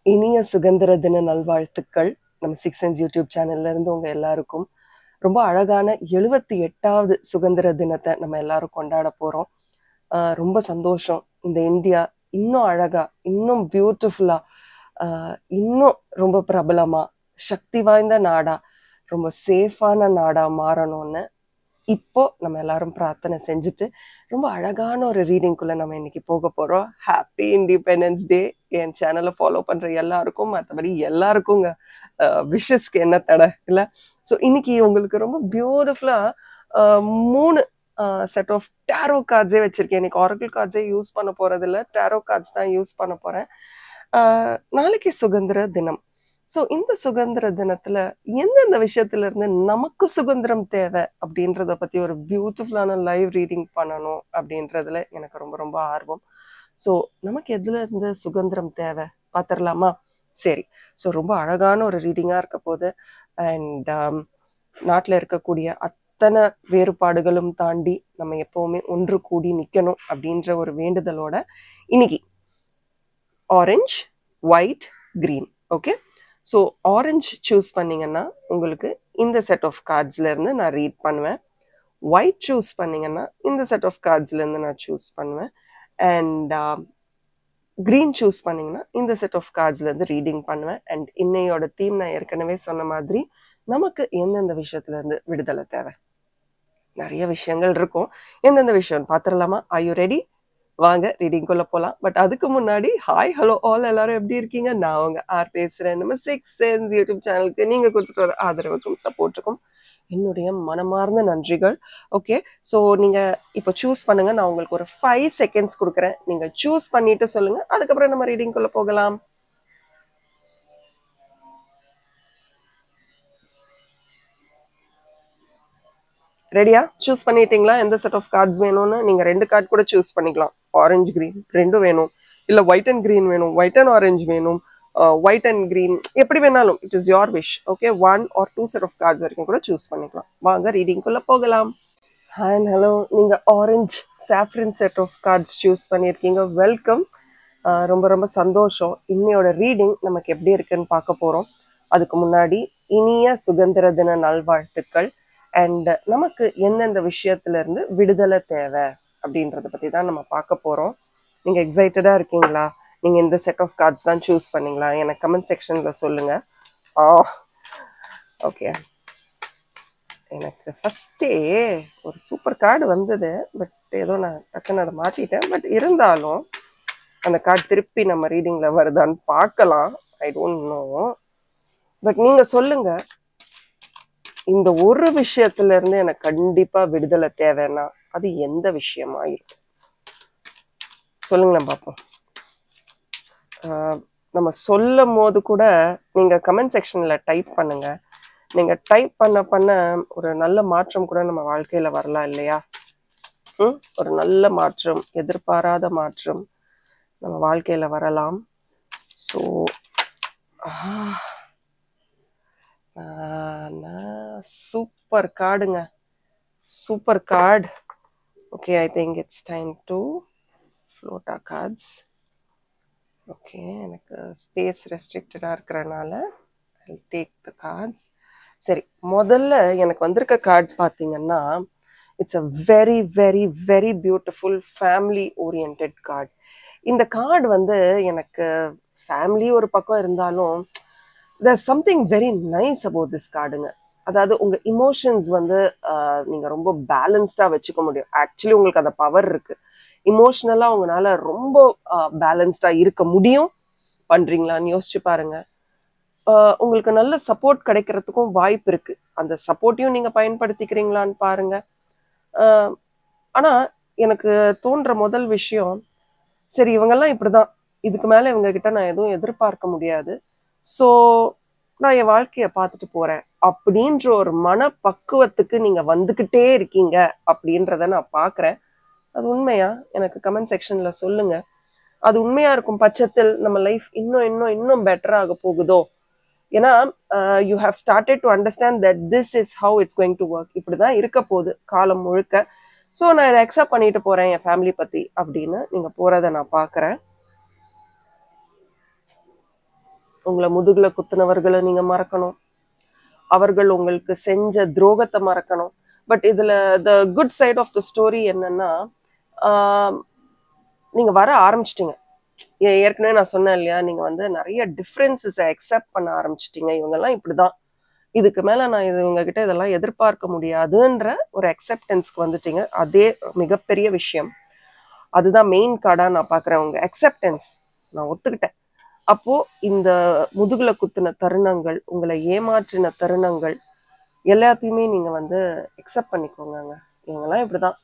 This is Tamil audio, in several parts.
இனிய சுதந்திர தின நல்வாழ்த்துக்கள். நம்ம சிக்ஸ் சென்ஸ் யூடியூப் சேனல்ல இருந்து உங்க எல்லாருக்கும் ரொம்ப அழகான 78வது சுதந்திர தினத்தை நம்ம எல்லாரும் கொண்டாட போறோம். ரொம்ப சந்தோஷம். இந்த இந்தியா இன்னும் அழகா, இன்னும் பியூட்டிஃபுல்லா, இன்னும் ரொம்ப பிரபலமா, சக்தி வாய்ந்த நாடா, ரொம்ப சேஃபான நாடா மாறணும்னு இப்போ நம்ம எல்லாரும் பிரார்த்தனை செஞ்சுட்டு ரொம்ப அழகான ஒரு ரீடிங்குள்ள நம்ம இன்னைக்கு போக போறோம். Happy independence day. என் சேனலை ஃபாலோ பண்ற எல்லாருக்கும், மற்றபடி எல்லாருக்கும் விஷஸ்க்கு என்ன தடை இல்லை. ஸோ இன்னைக்கு உங்களுக்கு ரொம்ப பியூட்டிஃபுல்லா 3 செட் ஆஃப் டேரோ கார்ட்ஸே வச்சிருக்கேன். இன்னைக்கு ஆரக்கிள் கார்ட்ஸே யூஸ் பண்ண போறது இல்லை, டேரோ கார்ட்ஸ் தான் யூஸ் பண்ண போறேன். நாளைக்கு சுதந்திர தினம். ஸோ இந்த சுதந்திர தினத்துல எந்தெந்த விஷயத்துல இருந்து நமக்கு சுதந்திரம் தேவை அப்படின்றத பத்தி ஒரு பியூட்டிஃபுல்லான லைவ் ரீடிங் பண்ணணும் அப்படின்றதுல எனக்கு ரொம்ப ரொம்ப ஆர்வம். ஸோ நமக்கு எதுல இருந்து சுதந்திரம் தேவை பார்த்துடலாமா? சரி. ஸோ ரொம்ப அழகான ஒரு ரீடிங்கா இருக்க போது. அண்ட் நாட்டில் இருக்கக்கூடிய அத்தனை வேறுபாடுகளும் தாண்டி நம்ம எப்பவுமே ஒன்று கூடி நிற்கணும் அப்படின்ற ஒரு வேண்டுதலோட இன்னைக்கு orange, white, green. Okay. So orange choose பண்ணிங்கன்னா உங்களுக்கு இந்த செட் ஆஃப் கார்ட்ஸ்லேருந்து நான் ரீட் பண்ணுவேன். ஒயிட் சூஸ் பண்ணிங்கன்னா இந்த செட் ஆஃப் கார்ட்ஸ்லேருந்து நான் சூஸ் பண்ணுவேன். அண்ட் க்ரீன் சூஸ் பண்ணிங்கன்னா இந்த செட் ஆஃப் கார்ட்ஸ்லேருந்து ரீடிங் பண்ணுவேன். அண்ட் இன்னையோட தீம் நான் ஏற்கனவே சொன்ன மாதிரி நமக்கு எந்தெந்த விஷயத்துலேருந்து விடுதலை தேவை. நிறைய விஷயங்கள் இருக்கும். எந்தெந்த விஷயம் பார்த்துடலாமா? Are you ready? வாங்க ரீடிங்குள்ள போகலாம். பட் அதுக்கு முன்னாடி ஹாய் ஹலோ ஆல், எல்லாரும் எப்படி இருக்கீங்க? நான் உங்க ஆர் பேசுறேன். நம்ம சிக்ஸ் சென்ஸ் யூடியூப் சேனலுக்கு நீங்க கொடுத்துட்டு வர ஆதரவுக்கும் சப்போர்ட்டுக்கும் என்னுடைய மனமார்ந்த நன்றிகள். ஓகே. ஸோ நீங்க இப்போ சூஸ் பண்ணுங்க. நான் உங்களுக்கு ஒரு 5 செகண்ட்ஸ் கொடுக்குறேன். நீங்க சூஸ் பண்ணிட்டு சொல்லுங்க. அதுக்கப்புறம் நம்ம ரீடிங்குள்ள போகலாம். ரெடியா? சூஸ் பண்ணிட்டீங்களா? எந்த செட் ஆஃப் கார்ட்ஸ் வேணும்னு? நீங்க 2 கார்டு கூட சூஸ் பண்ணிக்கலாம். ஆரஞ்சு கிரீன் ரெண்டும் வேணும், இல்ல ஒயிட் அண்ட் கிரீன் வேணும், ஒயிட் அண்ட் ஆரஞ்சு வேணும், ஒயிட் அண்ட் கிரீன், எப்படி வேணாலும் it is your wish. Okay. 1 or 2 set of cards வரைக்கும் கூட சூஸ் பண்ணிக்கலாம். வாங்க ரீடிங்குள்ள போகலாம். ஹாய் ஹலோ, நீங்க orange saffron set of cards choose பண்ணியிருக்கீங்க. வெல்கம். ரொம்ப ரொம்ப சந்தோஷம். இன்னையோட ரீடிங் நமக்கு எப்படி இருக்குன்னு பார்க்க போறோம். அதுக்கு முன்னாடி இனிய சுதந்திர தின நல்வாழ்த்துக்கள். அண்ட் நமக்கு எந்தெந்த விஷயத்துல இருந்து விடுதலை தேவை அப்படின்றத பத்தி தான் நம்ம பார்க்க போறோம். நீங்க எக்ஸைட்டடா இருக்கீங்களா? நீங்க இந்த செட் ஆஃப் கார்ட்ஸ் தான் சூஸ் பண்ணீங்களா? எனக்கு கமெண்ட் செக்ஷன்ல சொல்லுங்க. ஓகே. எனக்கு ஃபர்ஸ்டே ஒரு சூப்பர் கார்டு வந்தது. பட் ஏதோ நான் டக்குன்னு அதை மாத்திட்டேன். பட் இருந்தாலும் அந்த கார்டு திருப்பி நம்ம ரீடிங்ல வருதான்னு பார்க்கலாம். I don't know. பட் நீங்க சொல்லுங்க, இந்த ஒரு விஷயத்துல இருந்து எனக்கு கண்டிப்பா விடுதலை தேவைன்னா அது எந்த விஷயமா இருக்கும்? சொல்லுங்களேன் பார்ப்போம். நம்ம சொல்லும் போது கூட நீங்க கமெண்ட் செக்ஷன்ல டைப் பண்ணுங்க. நீங்க டைப் பண்ண ஒரு நல்ல மாற்றம் கூட நம்ம வாழ்க்கையில வரலாம் இல்லையா? ஒரு நல்ல மாற்றம், எதிர்பாராத மாற்றம் நம்ம வாழ்க்கையில வரலாம். ஸோ சூப்பர் கார்டுங்க, super card. Okay, I think it's time to float our cards. Okay, எனக்கு ஸ்பேஸ் ரெஸ்ட்ரிக்டடாக இருக்கிறனால ஐ டேக் த கார்ட்ஸ். சரி, முதல்ல எனக்கு வந்திருக்க கார்டு பார்த்தீங்கன்னா it's a very very very beautiful family oriented card. இந்த கார்டு வந்து எனக்கு ஃபேமிலி ஒரு பக்கம் இருந்தாலும் there's something very nice about this கார்டுங்க. அதாவது உங்க இமோஷன்ஸ் வந்து நீங்க ரொம்ப பேலன்ஸ்டா வச்சுக்க முடியும். ஆக்சுவலி உங்களுக்கு அந்த பவர் இருக்கு. இமோஷனலா உங்களால ரொம்ப பேலன்ஸ்டா இருக்க முடியும். பண்றீங்களான்னு யோசிச்சு பாருங்க. உங்களுக்கு நல்ல சப்போர்ட் கிடைக்கிறதுக்கும் வாய்ப்பு இருக்கு. அந்த சப்போர்ட்டையும் நீங்க பயன்படுத்திக்கிறீங்களான்னு பாருங்க. ஆனா எனக்கு தோன்ற முதல் விஷயம், சரி இவங்கெல்லாம் இப்படிதான், இதுக்கு மேல இவங்க கிட்ட நான் எதுவும் எதிர்பார்க்க முடியாது, ஸோ நான் என் வாழ்க்கையை பார்த்துட்டு போறேன் அப்படின்ற ஒரு மனப்பக்குவத்துக்கு நீங்க வந்துகிட்டே இருக்கீங்க அப்படின்றத நான் பார்க்குறேன். அது உண்மையா? எனக்கு கமெண்ட் செக்ஷன்ல சொல்லுங்க. அது உண்மையா இருக்கும் பட்சத்தில் நம்ம லைஃப் இன்னும் இன்னும் இன்னும் பெட்டராக போகுதோ. ஏன்னா you have started to understand that this is how it's going to work. இப்படிதான் இருக்க போகுது காலம் முழுக்க. ஸோ நான் இதை அக்செப்ட் பண்ணிட்டு போறேன் என் ஃபேமிலி பத்தி அப்படின்னு நீங்க போறதை நான் பார்க்குறேன். உங்களை முதுகுல குத்துனவர்களை நீங்க மறக்கணும். அவர்கள் உங்களுக்கு செஞ்ச துரோகத்தை மறக்கணும். பட் இதுல the good side of the story என்னன்னா, நீங்க வர ஆரம்பிச்சிட்டீங்க. ஏற்கனவே நான் சொன்னேன் இல்லையா, நீங்க வந்து நிறைய டிஃப்ரென்சஸை அக்செப்ட் பண்ண ஆரம்பிச்சிட்டீங்க. இவங்கெல்லாம் இப்படிதான், இதுக்கு மேல நான் இது உங்ககிட்ட இதெல்லாம் எதிர்பார்க்க முடியாதுன்ற ஒரு அக்செப்டன்ஸ்க்கு வந்துட்டீங்க. அதே மிகப்பெரிய விஷயம். அதுதான் மெயின் கார்டா நான் பாக்குறேன். உங்க அக்செப்டன்ஸ் நான் ஒத்துக்கிட்டேன். அப்போ இந்த முதுகுல குத்துன தருணங்கள், உங்களை ஏமாற்றின தருணங்கள் எல்லாத்தையுமே நீங்க வந்து அக்செப்ட் பண்ணிக்கோங்க. இவங்கெல்லாம் இப்படிதான்.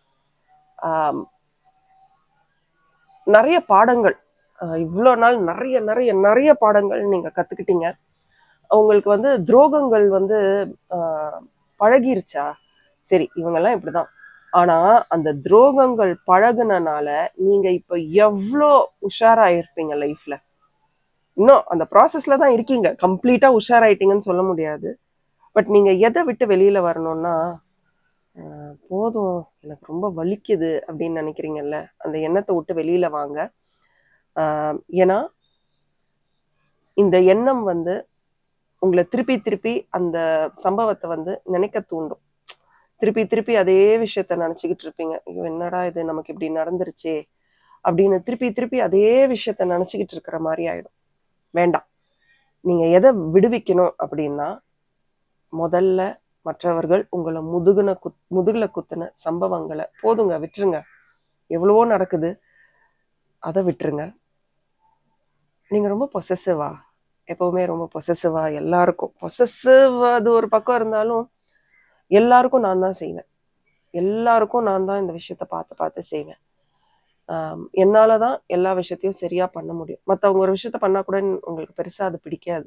நிறைய பாடங்கள், இவ்வளோ நாள் நிறைய நிறைய நிறைய பாடங்கள் நீங்க கத்துக்கிட்டீங்க. உங்களுக்கு வந்து துரோகங்கள் வந்து பழகிருச்சா? சரி, இவங்கெல்லாம் இப்படிதான். ஆனா அந்த துரோகங்கள் பழகுனனால நீங்க இப்ப எவ்வளோ உஷாராயிருப்பீங்க லைஃப்ல. இன்னும் அந்த ப்ராசஸ்ல தான் இருக்கீங்க. கம்ப்ளீட்டா உஷாராயிட்டீங்கன்னு சொல்ல முடியாது. பட் நீங்க எதை விட்டு வெளியில வரணும்னா, போதும் எனக்கு ரொம்ப வலிக்குது அப்படின்னு நினைக்கிறீங்கல்ல, அந்த எண்ணத்தை விட்டு வெளியில வாங்க. ஏன்னா இந்த எண்ணம் வந்து உங்களை திருப்பி திருப்பி அந்த சம்பவத்தை வந்து நினைக்க தூண்டும். திருப்பி திருப்பி அதே விஷயத்த நினைச்சுக்கிட்டு இருப்பீங்க. ஐயோ என்னடா இது, நமக்கு இப்படி நடந்துருச்சே அப்படின்னு திருப்பி திருப்பி அதே விஷயத்த நினைச்சுக்கிட்டு இருக்கிற மாதிரி ஆயிடும். வேண்டாம். நீங்க எதை விடுவிக்கணும் அப்படின்னா, முதல்ல மற்றவர்கள் உங்களை முதுகுல குத்துன சம்பவங்களை போதுங்க, விட்டுருங்க. எவ்வளவோ நடக்குது, அதை விட்டுருங்க. நீங்க ரொம்ப பொசசிவா, எப்பவுமே ரொம்ப பொசசிவா, எல்லாருக்கும் பொசசிவ் அது ஒரு பக்கம் இருந்தாலும் எல்லாருக்கும் நான் தான் செய்வேன். எல்லாருக்கும் நான் தான் இந்த விஷயத்த பார்த்து பார்த்து செய்வேன். என்னாலதான் எல்லா விஷயத்தையும் சரியா பண்ண முடியும். மற்றவங்க ஒரு விஷயத்த பண்ணா கூட உங்களுக்கு பெருசா அது பிடிக்காது.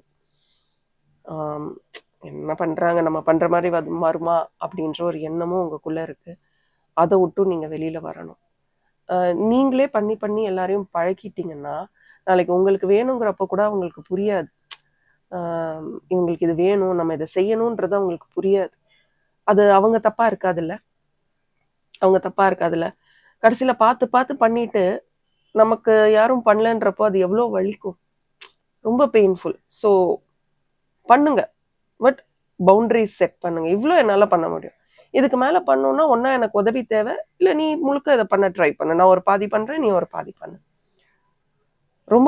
என்ன பண்றாங்க, நம்ம பண்ற மாதிரி வருமா அப்படின்ற ஒரு எண்ணமும் உங்களுக்குள்ள இருக்கு. அதை விட்டும் நீங்க வெளியில வரணும். நீங்களே பண்ணி பண்ணி எல்லாரையும் பழக்கிட்டீங்கன்னா, நாளைக்கு உங்களுக்கு வேணுங்கிறப்ப கூட அவங்களுக்கு புரியாது. இவங்களுக்கு இது வேணும், நம்ம இதை செய்யணும்ன்றது அவங்களுக்கு புரியாது. அது அவங்க தப்பா இருக்காதுல்ல, அவங்க தப்பா இருக்காதுல்ல. கடைசியில பார்த்து பார்த்து பண்ணிட்டு நமக்கு யாரும் பண்ணலன்றப்போ அது எவ்வளோ வலிக்கும், ரொம்ப பெயின்ஃபுல். ஸோ பண்ணுங்க, பட் பவுண்டரிஸ் செட் பண்ணுங்க. இவ்வளோ என்னால் பண்ண முடியும், இதுக்கு மேலே பண்ணணும்னா ஒன்றா எனக்கு உதவி தேவை, இல்லை நீ முழுக்க இதை பண்ண ட்ரை பண்ணு, நான் ஒரு பாதி பண்ணுறேன், நீ ஒரு பாதி பண்ணு. ரொம்ப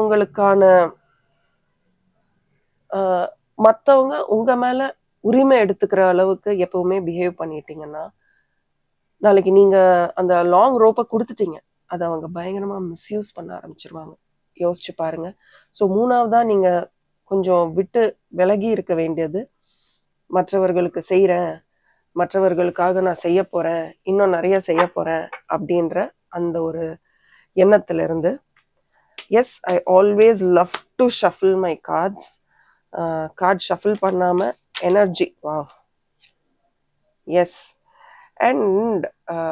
மற்றவங்க உங்க மேல உரிமை எடுத்துக்கிற அளவுக்கு எப்பவுமே பிஹேவ் பண்ணிட்டீங்கன்னா, நாளைக்கு நீங்க அந்த லாங் ரோப்பை கொடுத்துட்டீங்க, அதை அவங்க பயங்கரமா மிஸ்யூஸ் பண்ண ஆரம்பிச்சிருவாங்க. யோசிச்சு பாருங்க. ஸோ மூணாவதா நீங்க கொஞ்சம் விட்டு விலகி இருக்க வேண்டியது, மற்றவர்களுக்கு செய்யறேன், மற்றவர்களுக்காக நான் செய்ய போறேன், இன்னும் நிறைய செய்ய போறேன் அப்படின்ற அந்த ஒரு எண்ணத்துல இருந்து. Yes, I always love to shuffle my cards. Card shuffle பண்ணாம எனர்ஜி, வா, எஸ். அண்ட்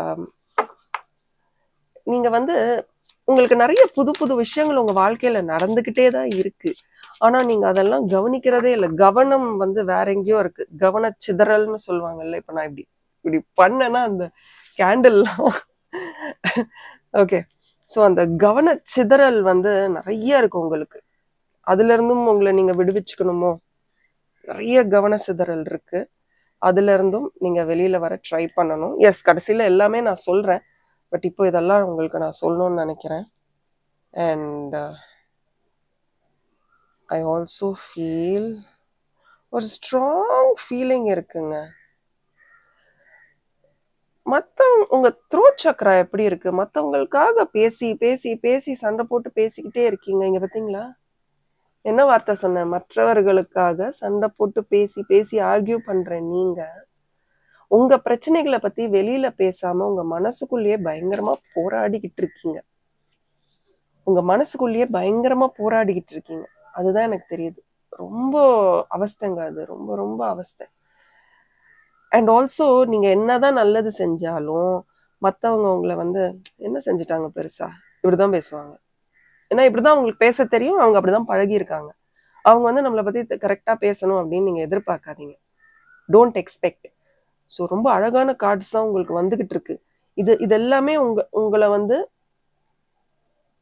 நீங்க வந்து உங்களுக்கு நிறைய புது புது விஷயங்கள் உங்க வாழ்க்கையில நடந்துகிட்டே தான் இருக்கு. ஆனா நீங்க அதெல்லாம் கவனிக்கிறதே இல்லை. கவனம் வந்து வேற எங்கேயோ இருக்கு. கவன சிதறல்னு சொல்லுவாங்கல்ல. இப்ப நான் இப்படி இப்படி பண்ணேன்னா அந்த கேண்டில்லாம் ஓகே. ஸோ அந்த கவன சிதறல் வந்து நிறைய இருக்கு உங்களுக்கு. அதுல இருந்தும் உங்களை நீங்க விடுவிச்சுக்கணுமோ, நிறைய கவன சிதறல் இருக்கு. அதுல இருந்தும் நீங்க வெளியில வர ட்ரை பண்ணணும். எஸ், கடைசியில எல்லாமே நான் சொல்றேன், பட் இப்போ இதெல்லாம் உங்களுக்கு நான் சொல்லணும்னு நினைக்கிறேன். அண்ட் ஐ ஆல்சோ ஃபீல் ஒரு ஸ்ட்ராங் ஃபீலிங் இருக்குங்க. உங்க த்ரோட் சக்ரா எப்படி இருக்கு? மற்றவங்களுக்காக பேசி பேசி பேசி சண்டை போட்டு பேசிக்கிட்டே இருக்கீங்க. இங்க பார்த்தீங்களா, என்ன வார்த்தை சொன்னேன்? மற்றவர்களுக்காக சண்டை போட்டு பேசி பேசி ஆர்கியூ பண்ற நீங்க உங்க பிரச்சனைகளை பத்தி வெளியில பேசாம உங்க மனசுக்குள்ளேயே பயங்கரமா போராடிக்கிட்டு இருக்கீங்க. உங்க மனசுக்குள்ளேயே பயங்கரமா போராடிக்கிட்டு இருக்கீங்க. அதுதான் எனக்கு தெரியுது. ரொம்ப அவஸ்தைங்க அது, ரொம்ப ரொம்ப அவஸ்தை. அண்ட் ஆல்சோ நீங்க என்னதான் நல்லது செஞ்சாலும் மற்றவங்க உங்களை வந்து என்ன செஞ்சுட்டாங்க பெருசா, இப்படிதான் பேசுவாங்க. ஏன்னா இப்படிதான் அவங்களுக்கு பேச தெரியும், அவங்க அப்படிதான் பழகி இருக்காங்க. அவங்க வந்து நம்மளை பத்தி கரெக்டா பேசணும் அப்படின்னு நீங்க எதிர்பார்க்காதீங்க. Don't expect. ஸோ ரொம்ப அழகான கார்ட்ஸ் தான் உங்களுக்கு வந்துகிட்டு இருக்கு. இது எல்லாமே உங்களை வந்து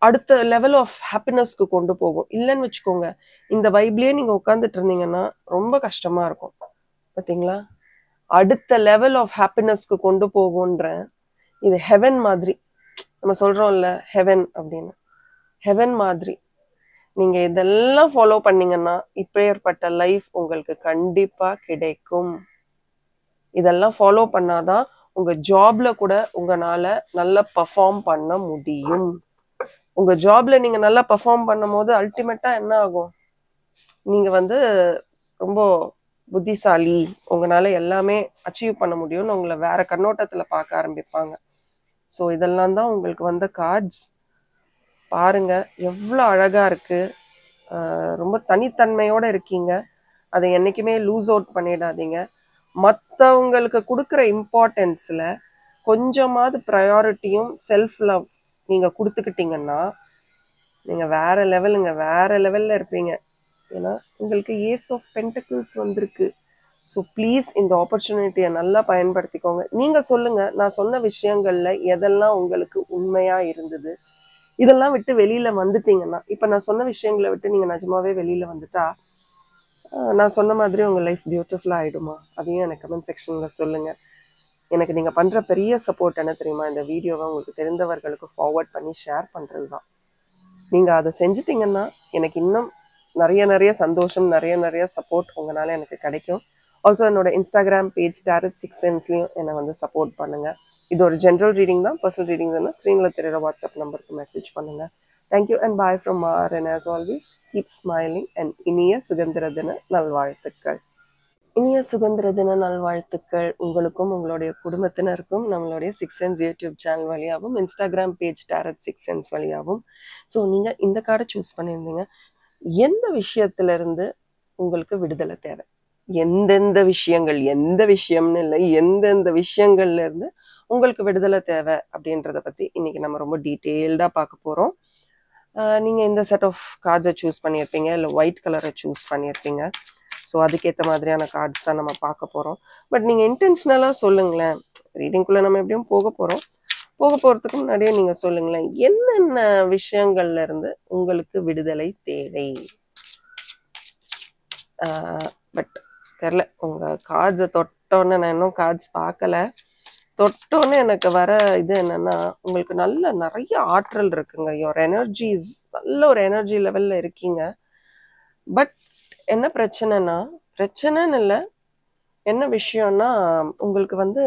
அடுத்த லெவல் ஆஃப் ஹாப்பினஸ்க்கு கொண்டு போகும். இல்லைன்னு வச்சுக்கோங்க, இந்த வைப்லயே நீங்க உட்காந்துட்டு இருந்தீங்கன்னா ரொம்ப கஷ்டமா இருக்கும். பார்த்தீங்களா? அடுத்த லெவல் ஆஃப் ஹாப்பினஸ்க்கு கொண்டு போகும்ன்றேன். இது ஹெவன் மாதிரி. நம்ம சொல்றோம்ல ஹெவன் அப்படின்னு. ஹெவன் மாதிரி. நீங்க இதெல்லாம் ஃபாலோ பண்ணீங்கன்னா இப்பேற்பட்ட லைஃப் உங்களுக்கு கண்டிப்பா கிடைக்கும். இதெல்லாம் ஃபாலோ பண்ணாதான் உங்க ஜாப்ல கூட உங்களால நல்லா பெர்ஃபார்ம் பண்ண முடியும். உங்க ஜாப்ல நீங்க நல்லா பெர்ஃபார்ம் பண்ணும்போது அல்டிமேட்டா என்ன ஆகும்? நீங்க வந்து ரொம்ப புத்திசாலி, உங்களால எல்லாமே அச்சீவ் பண்ண முடியும்னு உங்களை வேற கண்ணோட்டத்துல பார்க்க ஆரம்பிப்பாங்க. ஸோ இதெல்லாம் தான் உங்களுக்கு வந்த கார்ட்ஸ். பாருங்க எவ்வளோ அழகா இருக்கு. ரொம்ப தனித்தன்மையோட இருக்கீங்க. அதை என்னைக்குமே லூஸ் அவுட் பண்ணிடாதீங்க. மற்றவங்களுக்கு கொடுக்குற இம்பார்ட்டன்ஸில் கொஞ்சமாவது ப்ரையாரிட்டியும் செல்ஃப் லவ் நீங்கள் கொடுத்துக்கிட்டீங்கன்னா நீங்கள் வேற லெவலுங்க, வேற லெவலில் இருப்பீங்க. ஏன்னா உங்களுக்கு ஏஸ் ஆஃப் பென்டக்கிள்ஸ் வந்திருக்கு. ஸோ ப்ளீஸ் இந்த ஆப்பர்ச்சுனிட்டியை நல்லா பயன்படுத்திக்கோங்க. நீங்கள் சொல்லுங்கள், நான் சொன்ன விஷயங்களில் எதெல்லாம் உங்களுக்கு உண்மையாக இருந்தது? இதெல்லாம் விட்டு வெளியில் வந்துட்டீங்கன்னா, இப்போ நான் சொன்ன விஷயங்களை விட்டு நீங்கள் நிஜமாவே வெளியில் வந்துட்டா நான் சொன்ன மாதிரி உங்கள் லைஃப் பியூட்டிஃபுல்லாக ஆகிடுமா? அதையும் எனக்கு கமெண்ட் செக்ஷனில் சொல்லுங்கள். எனக்கு நீங்கள் பண்ணுற பெரிய சப்போர்ட் என்ன தெரியுமா? இந்த வீடியோவை உங்களுக்கு தெரிந்தவர்களுக்கு ஃபார்வர்ட் பண்ணி ஷேர் பண்ணுறது தான். நீங்கள் அதை செஞ்சிட்டிங்கன்னா எனக்கு இன்னும் நிறைய சந்தோஷம், நிறைய சப்போர்ட் உங்களால் எனக்கு கிடைக்கும். ஆல்சோ என்னோட இன்ஸ்டாகிராம் பேஜ் டேரட் 6 சென்ஸ்லையும் என்னை வந்து சப்போர்ட் பண்ணுங்கள். இது ஒரு ஜென்ரல் ரீடிங் தான். பர்சனல் ரீடிங் தானே ஸ்க்ரீனில் தெரியுற வாட்ஸ்அப் நம்பருக்கு மெசேஜ் பண்ணுங்கள். தேங்க்யூ அண்ட் பாய் ஃப்ரம் மார். And as always keep smiling and இனிய சுதந்திர தின நல்வாழ்த்துக்கள். இனிய சுதந்திர தின நல்வாழ்த்துக்கள் உங்களுக்கும் உங்களுடைய குடும்பத்தினருக்கும் நம்மளுடைய 6 சென்ஸ் யூடியூப் சேனல் வழியாகவும் இன்ஸ்டாகிராம் பேஜ் டேரட் 6 சென்ஸ் வழியாகவும். ஸோ நீங்கள் இந்த கார்டை சூஸ் பண்ணியிருந்தீங்க. எந்த விஷயத்திலிருந்து உங்களுக்கு விடுதலை தேவை? எந்தெந்த விஷயங்கள், எந்த விஷயம்னு இல்லை, எந்தெந்த விஷயங்கள்ல இருந்து உங்களுக்கு விடுதலை தேவை அப்படின்றத பற்றி இன்னைக்கு நம்ம ரொம்ப டீட்டெயில்டாக பார்க்க போகிறோம். நீங்கள் இந்த செட் ஆஃப் கார்ட்ஸை சூஸ் பண்ணியிருப்பீங்க, இல்லை ஒயிட் கலரை சூஸ் பண்ணியிருப்பீங்க. ஸோ அதுக்கேற்ற மாதிரியான கார்ட்ஸ் தான் நம்ம பார்க்க போகிறோம். பட் நீங்கள் இன்டென்ஷனலாக சொல்லுங்களேன். ரீடிங்குள்ளே நம்ம எப்படியும் போக போகிறதுக்கு முன்னாடியே நீங்கள் சொல்லுங்களேன், என்னென்ன விஷயங்கள்ல இருந்து உங்களுக்கு விடுதலை தேவை? பட் தெரில, உங்கள் கார்ட்ஸை தொட்டோன்னே, நான் இன்னும் கார்ட்ஸ் பார்க்கல, தொட்டோன்னே எனக்கு வர இது என்னன்னா, உங்களுக்கு நிறைய ஆற்றல் இருக்குங்க. யோர் எனர்ஜிஸ் நல்ல ஒரு எனர்ஜி லெவலில் இருக்கீங்க. பட் என்ன பிரச்சனைன்னு இல்லை, என்ன விஷயம்னா உங்களுக்கு வந்து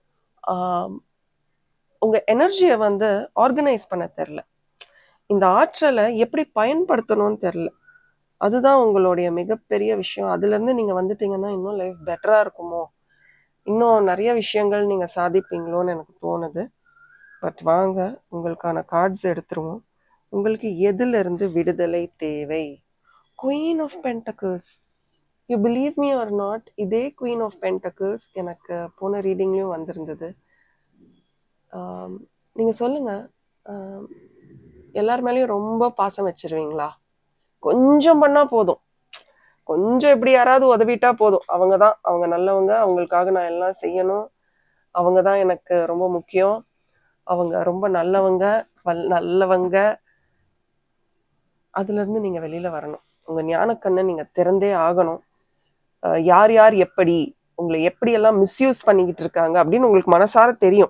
உங்கள் எனர்ஜியை வந்து ஆர்கனைஸ் பண்ண தெரில. இந்த ஆற்றலை எப்படி பயன்படுத்தணும்னு தெரில. அதுதான் உங்களுடைய மிகப்பெரிய விஷயம். அதுலேருந்து நீங்கள் வந்துட்டீங்கன்னா இன்னும் லைஃப் பெட்டராக இருக்குமோ, இன்னும் நிறைய விஷயங்கள் நீங்கள் சாதிப்பீங்களோன்னு எனக்கு தோணுது. பட் வாங்க உங்களுக்கான கார்ட்ஸ் எடுத்துருவோம். உங்களுக்கு எதிலிருந்து விடுதலை தேவை? Queen of pentacles. You believe me or not, இதே குயின் ஆஃப் பென்டக்கிள்ஸ் எனக்கு போன ரீடிங்லேயும் வந்திருந்தது. நீங்கள் சொல்லுங்கள், எல்லார் மேலேயும் ரொம்ப பாசம் வச்சிருவீங்களா? கொஞ்சம் பண்ணால் போதும், கொஞ்சம் எப்படி யாராவது உதவிட்டா போதும், அவங்க நல்லவங்க, அவங்களுக்காக நான் எல்லாம் செய்யணும், அவங்க தான் எனக்கு ரொம்ப முக்கியம், அவங்க ரொம்ப நல்லவங்க. அதுலேருந்து நீங்கள் வெளியில் வரணும். உங்கள் ஞானக்கண்ணை நீங்கள் திறந்தே ஆகணும். யார் யார் எப்படி உங்களை எப்படியெல்லாம் மிஸ்யூஸ் பண்ணிக்கிட்டு இருக்காங்க அப்படின்னு உங்களுக்கு மனசார தெரியும்.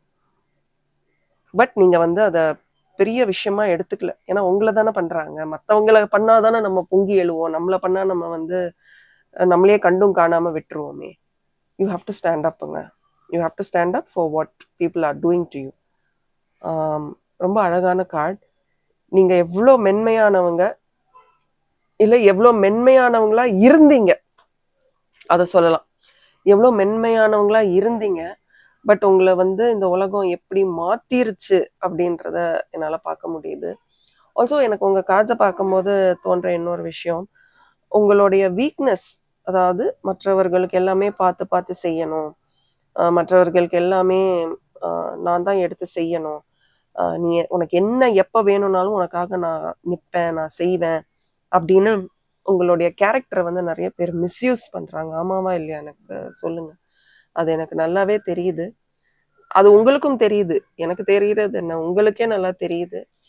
பட் நீங்கள் வந்து அதை பெரிய விஷயமா எடுத்துக்கல. ஏன்னா உங்களை தானே பண்ணுறாங்க. மற்றவங்களை பண்ணாதானே நம்ம பொங்கி எழுவோம். நம்மளை பண்ணால் நம்ம வந்து நம்மளே கண்டும் காணாமல் விட்டுருவோமே. யூ ஹாவ் டு ஸ்டாண்ட் அப்புங்க. You have to stand up for what people are doing to you. ரொம்ப அழகான கார்டு. நீங்கள் எவ்வளோ மென்மையானவங்க, இல்லை எவ்வளோ மென்மையானவங்களா இருந்தீங்க, அதை சொல்லலாம். எவ்வளோ மென்மையானவங்களா இருந்தீங்க, பட் உங்களை வந்து இந்த உலகம் எப்படி மாத்திருச்சு அப்படின்றத என்னால் பார்க்க முடியுது. ஆல்சோ எனக்கு உங்கள் கார்ட்ஸை பார்க்கும்போது தோன்ற இன்னொரு விஷயம், உங்களுடைய வீக்னஸ், அதாவது மற்றவர்களுக்கு எல்லாமே பார்த்து செய்யணும், மற்றவர்களுக்கு எல்லாமே நான் தான் எடுத்து செய்யணும், உனக்கு என்ன எப்போ வேணும்னாலும் உனக்காக நான் நிற்பேன், நான் செய்வேன் அப்படின்னு உங்களுடைய கேரக்டரை வந்து நிறைய பேர் மிஸ்யூஸ் பண்ணுறாங்க. ஆமாவா இல்லையா? எனக்கு சொல்லுங்கள். அது எனக்கு நல்லாவே தெரியுது. அது உங்களுக்கும் தெரியுது. எனக்கு தெரிகிறது என்ன, உங்களுக்கே நல்லா தெரியுது.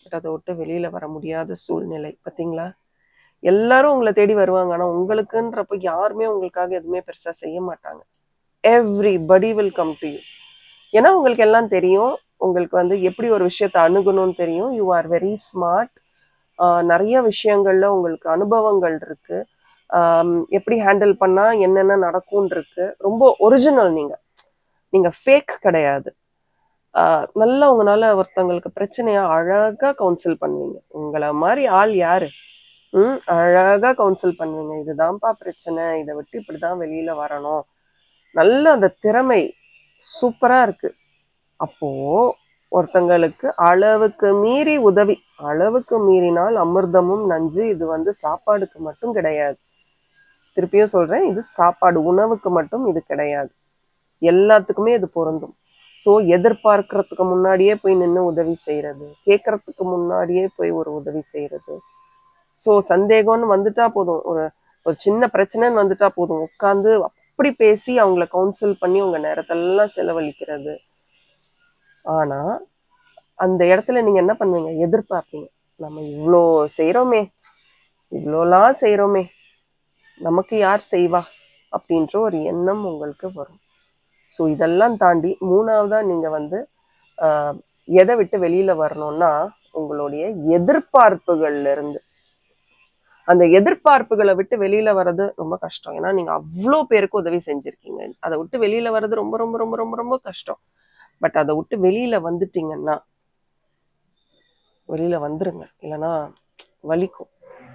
பட் அதை விட்டு வெளியில வர முடியாத சூழ்நிலை. பார்த்தீங்களா? எல்லாரும் உங்களை தேடி வருவாங்க. ஆனா உங்களுக்குன்றப்ப யாருமே உங்களுக்காக எதுவுமே பெருசா செய்ய மாட்டாங்க. Everybody will come to you. ஏன்னா உங்களுக்கு எல்லாம் தெரியும். உங்களுக்கு வந்து எப்படி ஒரு விஷயத்தை அணுகணும்னு தெரியும். You are very smart. நிறைய விஷயங்கள்ல உங்களுக்கு அனுபவங்கள் இருக்கு. எப்படி ஹேண்டில் பண்ணா என்னென்ன நடக்கும் இருக்கு. ரொம்ப ஒரிஜினல் நீங்க. நீங்க ஃபேக் கிடையாது. நல்லா உங்களால ஒருத்தங்களுக்கு பிரச்சனையா அழகா கவுன்சில் பண்ணுவீங்க. உங்களை மாதிரி ஆள் யாரு? அழகா கவுன்சில் பண்ணுவீங்க. இதுதான்ப்பா பிரச்சனை, இதை விட்டு இப்படிதான் வெளியில வரணும். நல்ல அந்த திறமை சூப்பரா இருக்கு. அப்போ ஒருத்தங்களுக்கு அளவுக்கு மீறி உதவி, அளவுக்கு மீறினால் அமிர்தமும் நஞ்சு. இது வந்து சாப்பாடுக்கு மட்டும் கிடையாது. திருப்பியும் சொல்றேன், இது சாப்பாடு உணவுக்கு மட்டும் இது கிடையாது. எல்லாத்துக்குமே இது பொருந்தும். ஸோ எதிர்பார்க்கறதுக்கு முன்னாடியே போய் நின்று உதவி செய்யறது, கேட்கறதுக்கு முன்னாடியே போய் ஒரு உதவி செய்யறது. ஸோ சந்தேகம்னு வந்துட்டா போதும், ஒரு சின்ன பிரச்சனைன்னு வந்துட்டா போதும், உட்காந்து அப்படி பேசி அவங்கள கவுன்சில் பண்ணி உங்க நேரத்தெல்லாம் செலவழிக்கிறது. ஆனா அந்த இடத்துல நீங்க என்ன பண்ணுவீங்க? எதிர்பார்ப்பீங்க. நம்ம இவ்வளோ செய்யறோமே, இவ்வளோலாம் செய்யறோமே, நமக்கு யார் செய்வா அப்படின்ற ஒரு எண்ணம் உங்களுக்கு வரும். ஸோ இதெல்லாம் தாண்டி மூணாவதா நீங்க வந்து எதை விட்டு வெளியில வரணும்னா, உங்களுடைய எதிர்பார்ப்புகள்ல இருந்து. அந்த எதிர்பார்ப்புகளை விட்டு வெளியில வர்றது ரொம்ப கஷ்டம். ஏன்னா நீங்க அவ்வளோ பேருக்கு உதவி செஞ்சிருக்கீங்க. அதை விட்டு வெளியில வர்றது ரொம்ப ரொம்ப ரொம்ப ரொம்ப ரொம்ப கஷ்டம். பட் அதை விட்டு வெளியில வந்துட்டீங்கன்னா, வெளியில வந்துருங்க, இல்லைன்னா வலிக்கும்.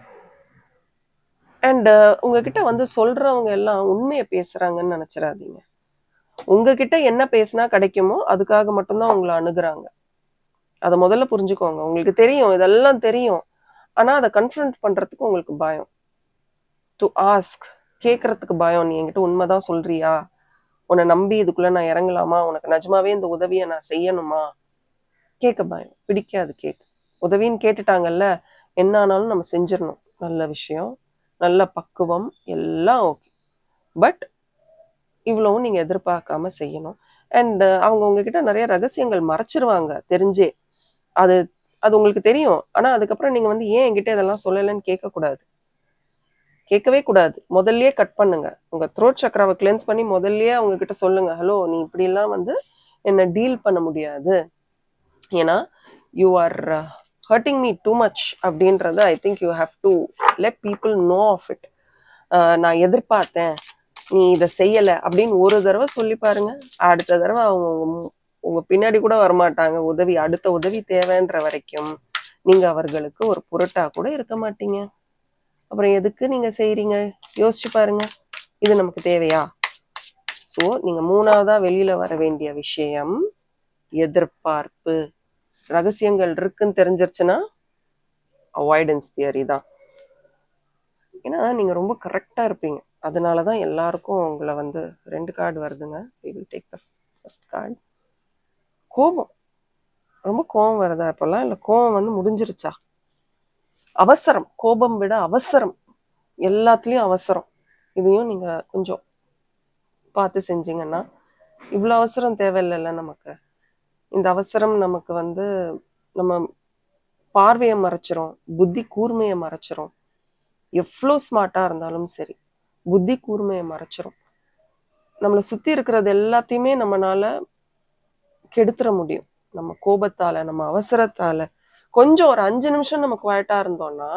அண்ட் உங்ககிட்ட வந்து சொல்றவங்க எல்லாம் உண்மையை பேசுறாங்கன்னு நினைச்சிடாதீங்க. உங்ககிட்ட என்ன பேசினா கிடைக்குமோ அதுக்காக மட்டும்தான் உங்களை அணுகுறாங்க. அதை முதல்ல புரிஞ்சுக்கோங்க. உங்களுக்கு தெரியும், இதெல்லாம் தெரியும். ஆனா அதை கன்ஃபரண்ட் பண்றதுக்கு உங்களுக்கு பயம். டு ஆஸ்க், கேட்கறதுக்கு பயம். நீ என்கிட்ட உண்மைதான் சொல்றியா? உன்னை நம்பி இதுக்குள்ள நான் இறங்கலாமா? உனக்கு நிஜமாவே இந்த உதவியை நான் செய்யணுமா? கேட்க பயம், பிடிக்காது கேட்க. உதவின்னு கேட்டுட்டாங்கல்ல, என்ன ஆனாலும் நம்ம செஞ்சிடணும். நல்ல விஷயம், நல்ல பக்குவம், எல்லாம் ஓகே. பட் இவ்வளவும் நீங்க எதிர்பார்க்காம செய்யணும். அண்ட் அவங்க உங்ககிட்ட நிறைய ரகசியங்கள் மறைச்சிருவாங்க தெரிஞ்சே. அது அது உங்களுக்கு தெரியும். ஆனா அதுக்கப்புறம் நீங்க வந்து ஏன் என்கிட்ட இதெல்லாம் சொல்லலைன்னு கேட்கக்கூடாது. கேட்கவே கூடாது. முதல்லயே கட் பண்ணுங்க. உங்க த்ரோட் சக்கராவை கிளென்ஸ் பண்ணி முதல்லயே அவங்க கிட்ட சொல்லுங்க, ஹலோ, நீ இப்படிலாம் வந்து என்ன டீல் பண்ண முடியாது. ஏன்னா you are hurting me too much அப்படின்றத I think you have to let people know of it. நான் எதிர்பார்த்தேன், நீ இதை செய்யலை அப்படின்னு ஒரு தடவை சொல்லி பாருங்க. அடுத்த தடவை அவங்க உங்க பின்னாடி கூட வரமாட்டாங்க. உதவி, அடுத்த உதவி தேவைன்ற வரைக்கும் நீங்க அவர்களுக்கு ஒரு பொருட்டா கூட இருக்க மாட்டீங்க. அப்புறம் எதுக்கு நீங்க செய்றீங்க? யோசிச்சு பாருங்க, இது நமக்கு தேவையா? ஸோ நீங்க மூணாவதா வெளியில வர வேண்டிய விஷயம் எதிர்பார்ப்பு. ரகசியங்கள் இருக்குன்னு தெரிஞ்சிருச்சுன்னா அவாய்டன்ஸ் தியரி தான். ஏன்னா நீங்க ரொம்ப கரெக்டா இருப்பீங்க. அதனாலதான் எல்லாருக்கும் உங்களை வந்து 2 கார்டு வருதுங்க. We will take the first card. கோபம். ரொம்ப கோபம் வருதா இப்பெல்லாம்? இல்லை கோபம் வந்து முடிஞ்சிருச்சா? அவசரம். கோபம் விட அவசரம். எல்லாத்துலயும் அவசரம். இதையும் நீங்க கொஞ்சம் பார்த்து செஞ்சீங்கன்னா, இவ்வளோ அவசரம் தேவையில்லைல்ல நமக்கு. இந்த அவசரம் நமக்கு வந்து நம்ம பார்வையை மறைச்சிரும், புத்தி கூர்மையை மறைச்சிரும். எவ்வளோ ஸ்மார்ட்டா இருந்தாலும் சரி, புத்தி கூர்மையை மறைச்சிரும். நம்மளை சுத்தி இருக்கிறது எல்லாத்தையுமே நம்மளால கெடுத்துற முடியும். நம்ம கோபத்தால, நம்ம அவசரத்தால. கொஞ்சம் ஒரு 5 நிமிஷம் நம்ம குவாய்ட்டா இருந்தோம்னா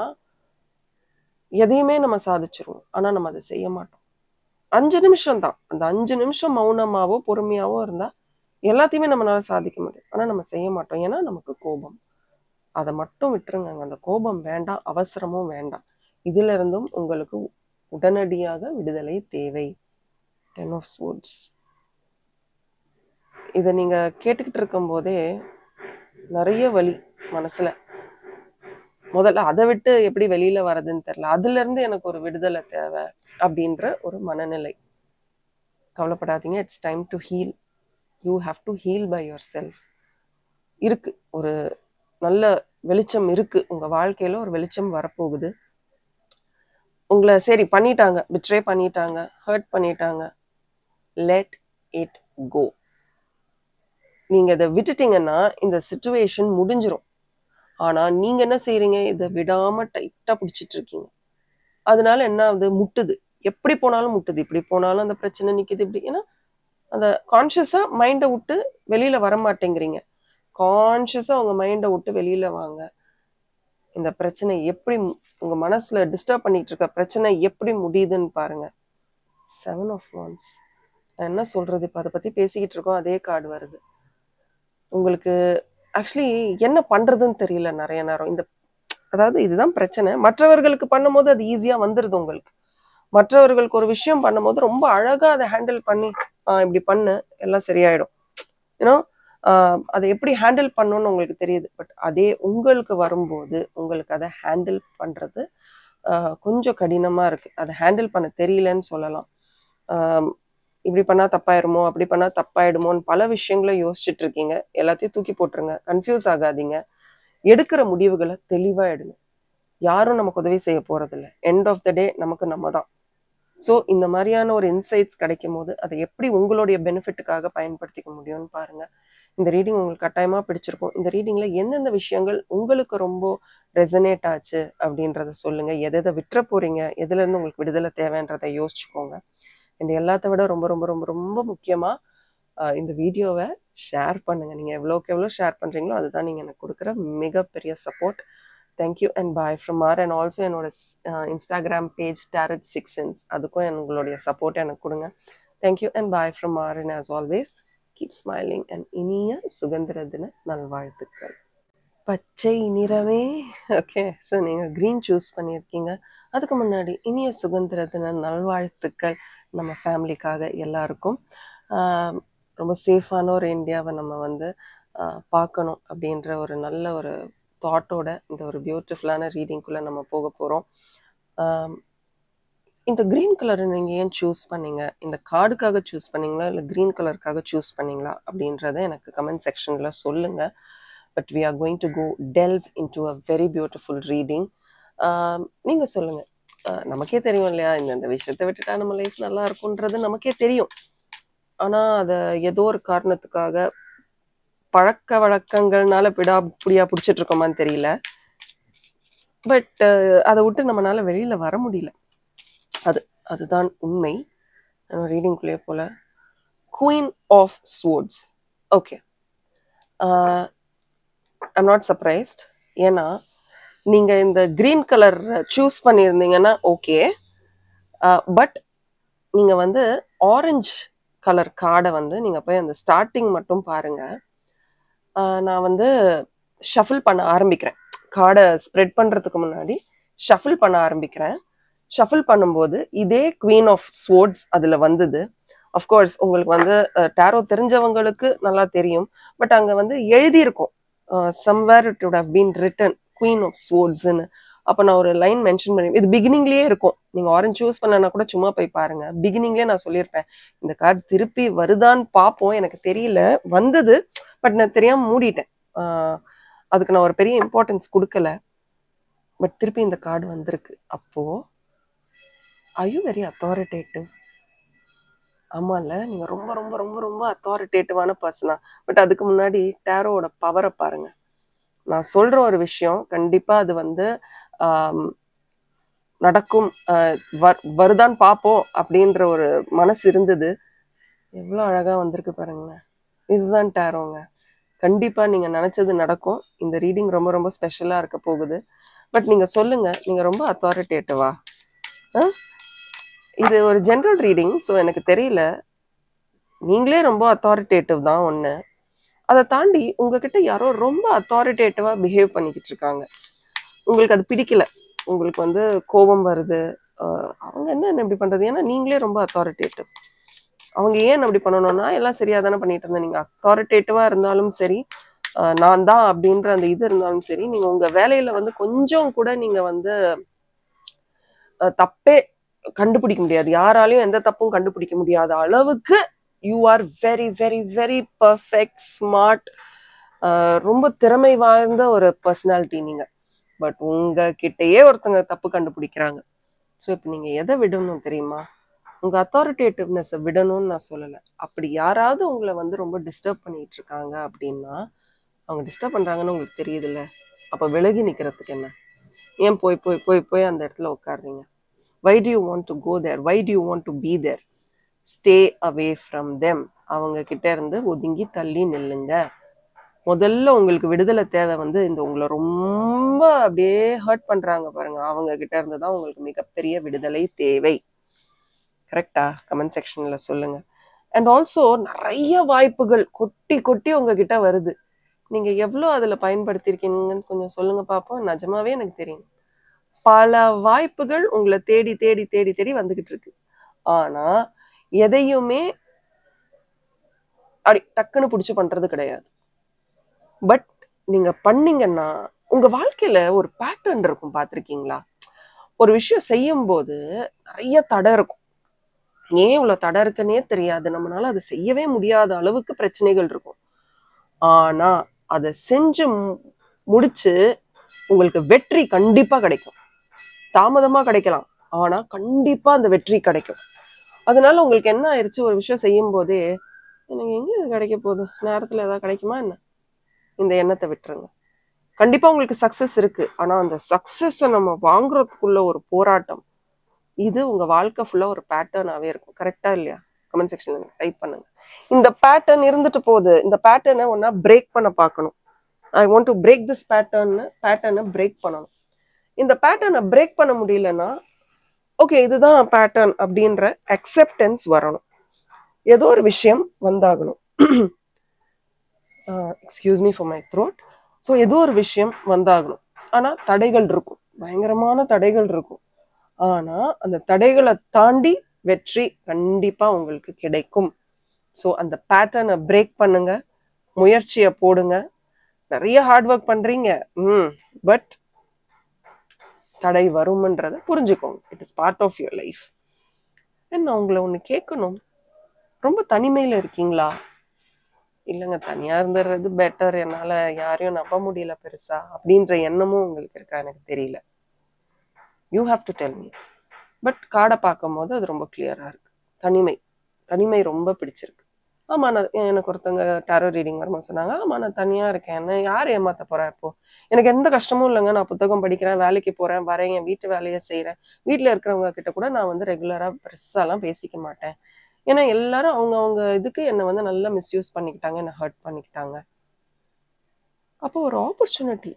எதையுமே நம்ம சாதிச்சிருவோம். ஆனா நம்ம அதை செய்ய மாட்டோம். 5 நிமிஷம் தான். அந்த 5 நிமிஷம் மௌனமாவோ பொறுமையாவோ இருந்தா எல்லாத்தையுமே நம்மளால சாதிக்க முடியும். ஆனா நம்ம செய்ய மாட்டோம். ஏன்னா நமக்கு கோபம். அதை மட்டும் விட்டுருங்க. அந்த கோபம் வேண்டாம், அவசரமும் வேண்டாம். இதுல இருந்தும் உங்களுக்கு உடனடியாக விடுதலை தேவை. 10 of Swords. இதை நீங்க கேட்டுக்கிட்டு இருக்கும் போதே நிறைய வலி மனசுல. முதல்ல அதை விட்டு எப்படி வெளியில வர்றதுன்னு தெரியல. அதுல இருந்து எனக்கு ஒரு விடுதலை தேவை அப்படின்ற ஒரு மனநிலை. கவலைப்படாதீங்க. It's time to heal. You have to heal by yourself. இருக்கு, ஒரு நல்ல வெளிச்சம் இருக்கு. உங்க வாழ்க்கையில ஒரு வெளிச்சம் வரப்போகுது. உங்களை சரி பண்ணிட்டாங்க, பிட்ரே பண்ணிட்டாங்க, ஹர்ட் பண்ணிட்டாங்க. Let it go. நீங்க இதை விட்டுட்டீங்கன்னா இந்த சிச்சுவேஷன் முடிஞ்சிரும். ஆனா நீங்க என்ன செய்றீங்க, இதை விடாம டைட்டா பிடிச்சிட்டு இருக்கீங்க. அதனால என்ன ஆகுது, முட்டுது. எப்படி போனாலும் முட்டுது. இப்படி போனாலும் அந்த பிரச்சனை நிக்குது. இப்படி ஏன்னா அந்த கான்ஷியஸா மைண்டை விட்டு வெளியில வர மாட்டேங்கிறீங்க. கான்ஷியஸா உங்க மைண்டை விட்டு வெளியில வாங்க. இந்த பிரச்சனை எப்படி உங்க மனசுல டிஸ்டர்ப் பண்ணிட்டு இருக்க பிரச்சனை எப்படி முடியுதுன்னு பாருங்க. 7 of Wands. நான் என்ன சொல்றது, இப்ப அதை பத்தி பேசிக்கிட்டு இருக்கோம், அதே கார்டு வருது. உங்களுக்கு ஆக்சுவலி என்ன பண்றதுன்னு தெரியல நிறைய நேரம். அதாவது இதுதான் பிரச்சனை. மற்றவர்களுக்கு பண்ணும்போது அது ஈஸியா வந்துருது உங்களுக்கு. மற்றவர்களுக்கு ஒரு விஷயம் பண்ணும்போது ரொம்ப அழகா அதை ஹேண்டில் பண்ணி இப்படி பண்ணு எல்லாம் சரியாயிடும். ஏன்னா அதை எப்படி ஹேண்டில் பண்ணணும்னு உங்களுக்கு தெரியுது. பட் அதே உங்களுக்கு வரும்போது உங்களுக்கு அதை ஹேண்டில் பண்றது கொஞ்சம் கடினமா இருக்கு. அதை ஹேண்டில் பண்ண தெரியலன்னு சொல்லலாம். இப்படி பண்ணா தப்பாயிருமோ, அப்படி பண்ணா தப்பாயிடுமோன்னு பல விஷயங்களை யோசிச்சுட்டு இருக்கீங்க. எல்லாத்தையும் தூக்கி போட்டுருங்க. கன்ஃபியூஸ் ஆகாதீங்க. எடுக்கிற முடிவுகளை தெளிவா எடுங்க. யாரும் நமக்கு உதவி செய்ய போறது இல்லை. எண்ட் ஆஃப் த டே நமக்கு நம்ம தான். ஸோ இந்த மாதிரியான ஒரு இன்சைட்ஸ் கிடைக்கும் போது அதை எப்படி உங்களுடைய பெனிஃபிட்டுக்காக பயன்படுத்திக்க முடியும்னு பாருங்க. இந்த ரீடிங் உங்களுக்கு கட்டாயமா பிடிச்சிருக்கும். இந்த ரீடிங்ல எந்தெந்த விஷயங்கள் உங்களுக்கு ரொம்ப ரெசனேட் ஆச்சு அப்படின்றத சொல்லுங்க. எதை விட்டுற போறீங்க, எதுல இருந்து உங்களுக்கு விடுதலை தேவைன்றதை யோசிச்சுக்கோங்க. அண்ட் எல்லாத்த விட ரொம்ப ரொம்ப ரொம்ப ரொம்ப முக்கியமா இந்த வீடியோவை ஷேர் பண்ணுங்க. நீங்க எவ்வளோக்கு எவ்வளோ ஷேர் பண்றீங்களோ அதுதான் நீங்க எனக்கு கொடுக்குற மிகப்பெரிய support. Thank you and bye from ஆர். அண்ட் ஆல்சோ என்னோட இன்ஸ்டாகிராம் பேஜ் Tarot 6 Sense, அதுக்கும் உங்களுடைய சப்போர்ட் எனக்கு கொடுங்க. தேங்க்யூ அண்ட் பாய் ஃப்ரம் ஆர். And as always keep smiling and இனிய சுதந்திர தின நல்வாழ்த்துக்கள். பச்சை நிறமே. ஓகே, ஸோ நீங்கள் க்ரீன் சூஸ் பண்ணியிருக்கீங்க. அதுக்கு முன்னாடி இனிய சுதந்திர தின நல்வாழ்த்துக்கள் நம்ம ஃபேமிலிக்காக எல்லாருக்கும். ரொம்ப சேஃபான ஒரு இந்தியாவை நம்ம வந்து பார்க்கணும் அப்படின்ற ஒரு நல்ல ஒரு தாட்டோட இந்த ஒரு பியூட்டிஃபுல்லான ரீடிங்குள்ளே நம்ம போக போகிறோம். இந்த க்ரீன் கலரை நீங்கள் ஏன் சூஸ் பண்ணீங்க? இந்த கார்டுக்காக சூஸ் பண்ணீங்களா இல்லை க்ரீன் கலருக்காக சூஸ் பண்ணீங்களா அப்படின்றத எனக்கு கமெண்ட் செக்ஷனில் சொல்லுங்கள். But we are going to go delve into a very beautiful reading. நீங்கள் சொல்லுங்கள். நமக்கே தெரியும் இல்லையா, இந்த விஷயத்தை விட்டுட்டா நம்ம லைஃப் நல்லா இருக்குன்றது நமக்கே தெரியும். ஆனால் அதை ஏதோ ஒரு காரணத்துக்காக பழக்க வழக்கங்கள்னால பிடியா பிடிச்சிட்டு இருக்கோமான்னு தெரியல. பட் அதை விட்டு நம்மளால வெளியில வர முடியல. அதுதான் உண்மை. ரீடிங்குள்ளே போல queen of swords. Okay, I'm not surprised. ஏன்னா நீங்க இந்த கிரீன் கலர் சூஸ் பண்ணியிருந்தீங்கன்னா ஓகே, பட் நீங்க வந்து ஆரஞ்சு கலர் கார்டை வந்து நீங்க போய் அந்த ஸ்டார்டிங் மட்டும் பாருங்க. நான் வந்து ஷஃபிள் பண்ண ஆரம்பிக்கிறேன். கார்டை ஸ்ப்ரெட் பண்றதுக்கு முன்னாடி ஷஃபிள் பண்ண ஆரம்பிக்கிறேன். ஷஃபிள் பண்ணும்போது இதே குவீன் ஆஃப் ஸ்வோர்ட்ஸ் அதுல வந்தது. அஃப்கோர்ஸ் உங்களுக்கு வந்து டாரோ தெரிஞ்சவங்களுக்கு நல்லா தெரியும். பட் அங்க வந்து எழுதியிருக்கும், somewhere it would have been written Queen of Swordsன்னு. அப்போ நான் ஒரு லைன் மென்ஷன் பண்ணி, இது பிகினிங்லேயே இருக்கும். நீங்கள் ஆரஞ்சு சூஸ் பண்ணனா கூட சும்மா போய் பாருங்க. பிகினிங்லேயே நான் சொல்லியிருப்பேன், இந்த கார்டு திருப்பி வருதான்னு பார்ப்போம். எனக்கு தெரியல, வந்தது, பட் நான் தெரியாமல் மூடிட்டேன். அதுக்கு நான் ஒரு பெரிய இம்பார்ட்டன்ஸ் கொடுக்கல. பட் திருப்பி இந்த கார்டு வந்திருக்கு. அப்போ are you very authoritative? ஆமாம்ல, நீங்கள் ரொம்ப ரொம்ப ரொம்ப ரொம்ப அத்தாரிட்டேட்டிவான பர்சனா. பட் அதுக்கு முன்னாடி டாரோட பவரை பாருங்க. நான் சொல்ற ஒரு விஷயம் கண்டிப்பா அது வந்து நடக்கும், வருதான் பார்ப்போம் அப்படின்ற ஒரு மனசு இருந்தது. எவ்வளோ அழகா வந்திருக்கு பாருங்களேன். இதுதான் டாரோங்க. கண்டிப்பா நீங்க நினைச்சது நடக்கும். இந்த ரீடிங் ரொம்ப ரொம்ப ஸ்பெஷலா இருக்க போகுது. பட் நீங்க சொல்லுங்க, நீங்க ரொம்ப அத்தாரிட்டேட்டிவா? இது ஒரு ஜென்ரல் ரீடிங், ஸோ எனக்கு தெரியல. நீங்களே ரொம்ப அத்தாரிட்டேட்டிவ் தான் ஒன்று. அதை தாண்டி உங்ககிட்ட யாரோ ரொம்ப அத்தாரிட்டேட்டிவா பிஹேவ் பண்ணிக்கிட்டு இருக்காங்க. உங்களுக்கு அது பிடிக்கல, உங்களுக்கு வந்து கோபம் வருது. அவங்க என்ன இப்படி பண்றது? ஏன்னா நீங்களே ரொம்ப அத்தாரிட்டேட்டிவ். அவங்க ஏன் அப்படி பண்ணணும்னா எல்லாம் சரியா தானே பண்ணிட்டு இருந்தேன். நீங்க அத்தாரிட்டேட்டிவா இருந்தாலும் சரி, நான் தான் அப்படின்ற அந்த இது இருந்தாலும் சரி, நீங்க உங்க வேலையில வந்து கொஞ்சம் கூட நீங்க வந்து தப்பே கண்டுபிடிக்க முடியாது. யாராலையும் எந்த தப்பும் கண்டுபிடிக்க முடியாத அளவுக்கு you are very very very perfect, smart, ரொம்ப திறமை வாய்ந்த ஒரு பர்சனாலிட்டி நீங்க. பட் உங்ககிட்டயே ஒருத்தங்க தப்பு கண்டுபிடிக்கிறாங்க. ஸோ இப்போ நீங்க எதை விடணும் தெரியுமா? உங்க அத்தாரிட்டேட்டிவ்னஸை விடணும்னு நான் சொல்லலை. அப்படி யாராவது உங்களை வந்து ரொம்ப டிஸ்டர்ப் பண்ணிட்டு இருக்காங்க அப்படின்னா, அவங்க டிஸ்டர்ப் பண்றாங்கன்னு உங்களுக்கு தெரியுதுல்ல, அப்ப விலகி நிக்கிறதுக்கு என்ன? ஏன் போய் போய் போய் போய் அந்த இடத்துல உட்காருறீங்க? Why do you want to go there? Why do you want to be there? Stay away from them. அவங்க கிட்ட இருந்து ஒதுங்கி தள்ளி நில்லுங்க. முதல்ல உங்களுக்கு விடுதலை தேவை வந்து இந்த உங்களை ரொம்ப அப்படியே ஹர்ட் பண்றாங்க பாருங்க, அவங்க கிட்ட இருந்து தான் உங்களுக்கு மிகப்பெரிய விடுதலை தேவை. கரெக்டா? கமெண்ட் செக்ஷன்ல சொல்லுங்க. அண்ட் ஆல்சோ நிறைய வாய்ப்புகள் கொட்டி கொட்டி உங்ககிட்ட வருது. நீங்க எவ்வளோ அதுல பயன்படுத்திருக்கீங்கன்னு கொஞ்சம் சொல்லுங்க பாப்போம். நிஜமாவே எனக்கு தெரியும். பல வாய்ப்புகள் உங்களை தேடி தேடி தேடி தேடி வந்துகிட்டு இருக்கு. ஆனா எதையுமே அப்படி டக்குன்னு பிடிச்சு பண்றது கிடையாது. பட் நீங்க பண்ணீங்கன்னா உங்க வாழ்க்கையில ஒரு பேட்டர்ன் இருக்கும், பார்த்திருக்கீங்களா? ஒரு விஷயம் செய்யும் போது நிறைய தடை இருக்கும். ஏன் இவ்வளவு தடை இருக்குன்னே தெரியாது, நம்மளால அதை செய்யவே முடியாத அளவுக்கு பிரச்சனைகள் இருக்கும். ஆனா அதை செஞ்சு முடிச்சு உங்களுக்கு வெற்றி கண்டிப்பா கிடைக்கும். தாமதமா கிடைக்கலாம், ஆனா கண்டிப்பா அந்த வெற்றி கிடைக்கும். அதனால உங்களுக்கு என்ன ஆயிடுச்சு, ஒரு விஷயம் செய்யும் போதே எனக்கு எங்க இது கிடைக்க போகுது, நேரத்துல ஏதாவது கிடைக்குமா என்ன, இந்த எண்ணத்தை விட்டுருங்க. கண்டிப்பா உங்களுக்கு சக்சஸ் இருக்கு, ஆனா அந்த சக்சஸை நம்ம வாங்குறதுக்குள்ள ஒரு போராட்டம், இது உங்க வாழ்க்கை ஃபுல்லா ஒரு பேட்டர்னாவே இருக்கும். கரெக்டா இல்லையா? கமெண்ட் செக்ஷன்ல டைப் பண்ணுங்க. இந்த பேட்டர்ன் இருந்துட்டு போகுது, இந்த பேட்டர்னை ஒன்னா பிரேக் பண்ண பார்க்கணும். I want to break this பேட்டர்னை பிரேக் பண்ணணும். இந்த பேட்டர்னை பிரேக் பண்ண முடியலன்னா ஓகே இதுதான் பேட்டர்ன் அப்படின்ற அக்செப்டன்ஸ் வரணும். ஏதோ ஒரு விஷயம் வந்தாகணும். Excuse me for my throat. So ஏதோ ஒரு விஷயம் வந்தாகணும். ஆனா தடைகள் இருக்கும், பயங்கரமான தடைகள் இருக்கும். ஆனா அந்த தடைகளை தாண்டி வெற்றி கண்டிப்பா உங்களுக்கு கிடைக்கும். ஸோ அந்த பேட்டர்னை பிரேக் பண்ணுங்க, முயற்சியை போடுங்க. நிறைய ஹார்ட் ஒர்க் பண்றீங்க, பட் தடை வரும்ன்றதை புரிஞ்சுக்கோங்க. It is part of your life. நான் உங்களை ஒன்று கேட்கணும், ரொம்ப தனிமையில இருக்கீங்களா? இல்லைங்க, தனியா இருந்துடுறது பெட்டர், என்னால யாரையும் நம்ப முடியல பெருசா அப்படின்ற எண்ணமும் உங்களுக்கு இருக்கா எனக்கு தெரியல. You have to tell me. But கார்டை பார்க்கும் போது அது ரொம்ப கிளியரா இருக்கு. தனிமை ரொம்ப பிடிச்சிருக்கு. ஆமா, எனக்கு ஒருத்தவங்க டாரோ ரீடிங் வரும்போது சொன்னாங்க, ஆமா நான் தனியா இருக்கேன், என்ன யார் ஏமாத்த போறேன், இப்போ எனக்கு எந்த கஷ்டமும் இல்லைங்க, நான் புத்தகம் படிக்கிறேன், வேலைக்கு போறேன், வரேன், என் வீட்டு வேலையை செய்யறேன், வீட்டுல இருக்கிறவங்க கிட்ட கூட நான் வந்து ரெகுலரா பெருசாலாம் பேசிக்க மாட்டேன். ஏன்னா எல்லாரும் அவங்க இதுக்கு என்னை வந்து நல்லா மிஸ்யூஸ் பண்ணிக்கிட்டாங்க, என்னை ஹர்ட் பண்ணிக்கிட்டாங்க. அப்போ ஒரு ஆப்பர்ச்சுனிட்டி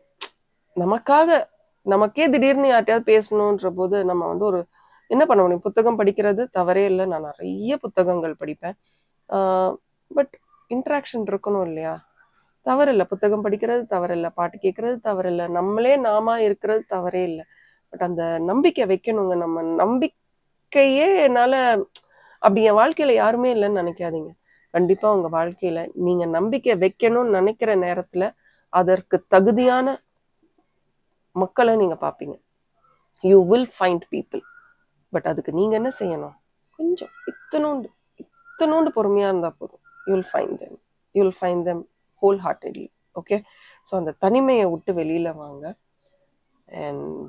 நமக்கே திடீர்னு யார்ட்டையாவது பேசணுன்ற போது நம்ம வந்து ஒரு என்ன பண்ண முடியும்? புத்தகம் படிக்கிறது தவறே இல்லை, நான் நிறைய புத்தகங்கள் படிப்பேன். பட் இன்ட்ராக்ஷன் இருக்கணும் இல்லையா? தவறில்லை, புத்தகம் படிக்கிறது தவறில்லை, பாட்டு கேட்கறது தவறில்லை, நம்மளே நாம இருக்கிறது தவறே இல்லை. பட் அந்த நம்பிக்கை வைக்கணுங்க. நம்ம நம்பிக்கையே என்னால அப்படி என் வாழ்க்கையில யாருமே இல்லைன்னு நினைக்காதீங்க. கண்டிப்பா உங்க வாழ்க்கையில நீங்க நம்பிக்கை வைக்கணும்னு நினைக்கிற நேரத்துல அதற்கு தகுதியான மக்களை நீங்க பார்ப்பீங்க. You will find people. But அதுக்கு நீங்க என்ன செய்யணும்? கொஞ்சம் இத்தனோண்டு பொறுமையா இருந்தா போதும். You will find them wholeheartedly. Okay, so அந்த தனிமையை விட்டு வெளியில வாங்க. அண்ட்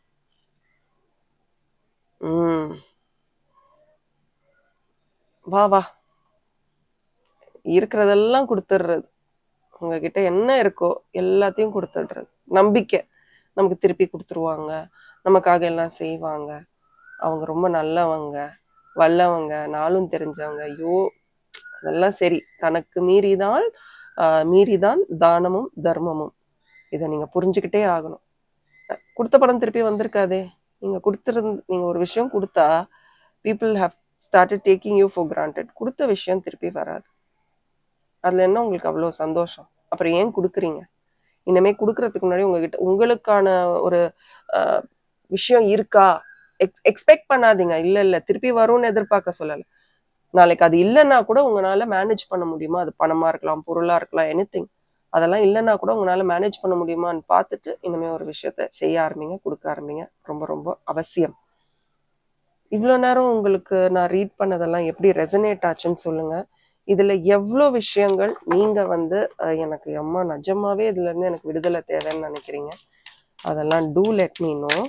வா இருக்கிறதெல்லாம் கொடுத்துடுறது, உங்ககிட்ட என்ன இருக்கோ எல்லாத்தையும் கொடுத்துடுறது. நம்பிக்கை நமக்கு திருப்பி கொடுத்துருவாங்க, நமக்காக எல்லாம் செய்வாங்க, அவங்க ரொம்ப நல்லவங்க, வல்லவங்க, நாளும் தெரிஞ்சவங்க. ஐயோ அதெல்லாம் சரி, தனக்கு மீறிதான் தானமும் தர்மமும். இதை நீங்க புரிஞ்சுக்கிட்டே ஆகணும். கொடுத்த படம் திருப்பி வந்திருக்காதே. நீங்க ஒரு விஷயம் கொடுத்தா people have started taking you for granted. கொடுத்த விஷயம் திருப்பி வராது. அதுல என்ன உங்களுக்கு அவ்வளவு சந்தோஷம்? அப்புறம் ஏன் கொடுக்குறீங்க? இனிமே கொடுக்கறதுக்கு முன்னாடி உங்களுக்கான ஒரு விஷயம் இருக்கா எக்ஸ்பெக்ட் பண்ணாதீங்க. இல்ல திருப்பி வரும்னு எதிர்பார்க்க சொல்லல. நாளைக்கு அது இல்லைன்னா கூட உங்களால மேனேஜ் பண்ண முடியுமா? அது பணமா இருக்கலாம், பொருளா இருக்கலாம், எனிதிங். அதெல்லாம் இல்லைன்னா கூட உங்களால மேனேஜ் பண்ண முடியுமான்னு பார்த்துட்டு இனிமே ஒரு விஷயத்த செய்ய ஆரம்பிங்க, கொடுக்க ஆரம்பிங்க. ரொம்ப ரொம்ப அவசியம். இவ்வளோ நேரம் உங்களுக்கு நான் ரீட் பண்ணதெல்லாம் எப்படி ரெசனேட் ஆச்சுன்னு சொல்லுங்க. இதுல எவ்வளோ விஷயங்கள் நீங்க வந்து எனக்கு அம்மா நிஜமாவே இதுல இருந்து எனக்கு விடுதலை தேவைன்னு நினைக்கிறீங்க, அதெல்லாம் to let me know.